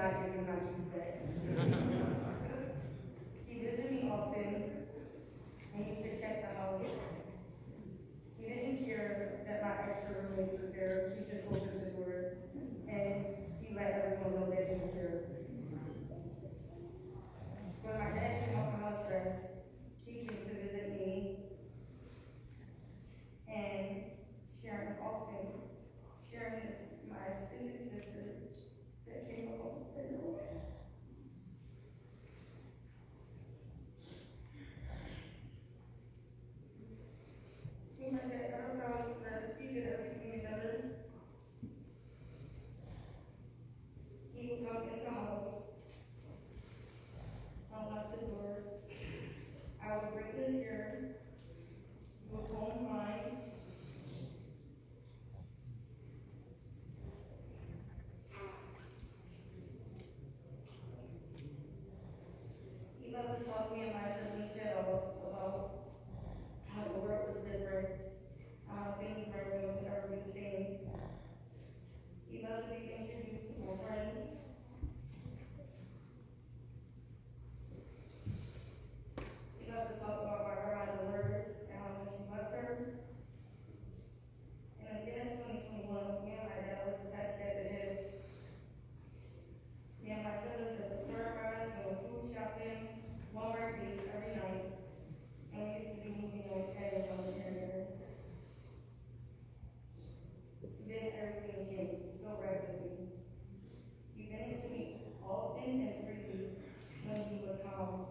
not give him my keys back. He visited me often, and used to check the house. He didn't care that my extra roommates were there. He just opened the door, and he let everyone know that he was there. When my dad came off from house arrest, he came to visit me, and Sharon often. Sharon is my extended sister that came along with her. When my dad got off house arrest, he did everything together. He would come in the house, unlock the door. I would break his hair. He would comb mine. He loved to talk to me and my siblings head off about how the world was different, how things weren't going to ever be the same. He loved to be introduced to my friends. He loved to talk about my grandma Dolores and how much he loved her. And again in 2021, me and my dad was attached at the hip. Me and my siblings had the third rides, going food shopping, Walmart dates every night, and we used to do movie nights at his house here and there. Then everything changed so rapidly. He began to me often and freely when he was calm.